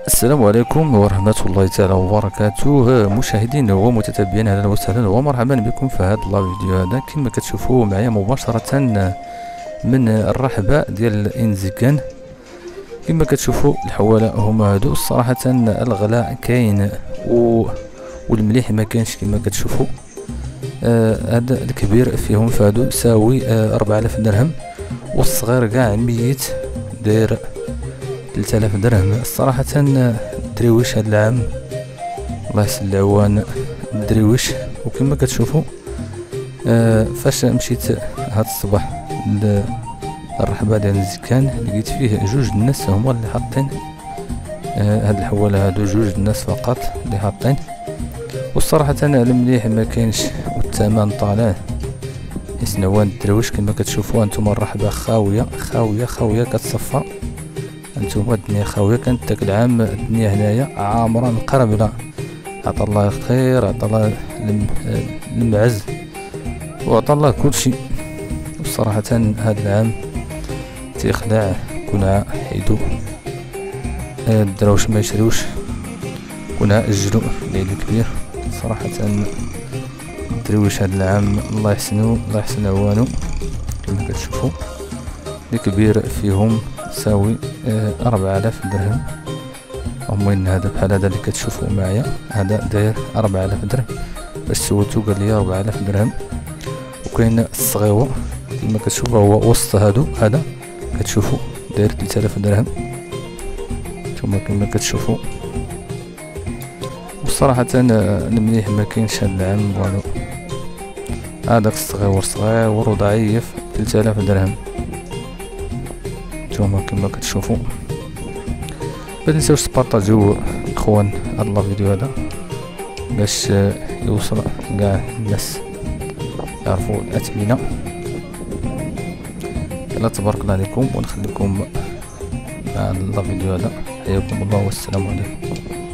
السلام عليكم ورحمة الله تعالى وبركاته. مشاهدين ومتتبعين أهلا وسهلا ومرحبا بكم في هذا الفيديو هذا. كما كتشوفوا معايا مباشرة من الرحبة ديال انزيكان. كما كتشوفوا الحواله هما هادو. الصراحة الغلاء كاين والمليح ما كاينش. كما كتشوفوا هذا الكبير فيهم فهادو ساوي 4000 درهم، والصغير كاع ميت داير 3000 درهم. الصراحة الدريوش هاد العام الله يحسن العوان الدريوش. وكما كتشوفوا فاش مشيت هاد الصباح للرحبة ديال الزكان لقيت فيه جوج الناس هما اللي حاطين هاد الحواله هادو، جوج الناس فقط اللي حاطين. والصراحة المليح ما كاينش والثمن طالع سنوان الدرويش. كما كتشوفوا انتم الرحبة خاوية خاوية خاوية كتصفى. انتم الدنيا خاوية. كانت داك العام الدنيا هنايا عامرة مقربلة. عطا الله الخير، عطا الله المعز، وعطا الله كلشي. والصراحة هاد العام تيخدع كنا حيدو الدراوش ما يشريوش، كنا اجلو العيد الكبير. صراحة الدرويش هاد العام الله يحسنو الله يحسن عوانو. كما كتشوفوا الكبير فيهم ساوي 4000 درهم. المهم هذا بحال هذا اللي كتشوفوا معايا هذا داير 4000 درهم. باش سولتو قال لي 4000 درهم. وكاين الصغيور كما كتشوفوا هو وسط هادو، هذا كتشوفوا داير 3000 درهم نتوما كما كتشوفوا. والصراحة المليح ما كاينش هاد العام والو. هذاك الصغيور صغير وضعيف 3000 درهم نتوما كما كتشوفوا. ما تنساوش تبارطاجيو اخوان هاد الفيديو هذا باش يوصل كاع الناس يعرفوا الاثمنه. يلا تبارك الله عليكم ونخليكم مع الفيديو هذا. حياكم الله والسلام عليكم.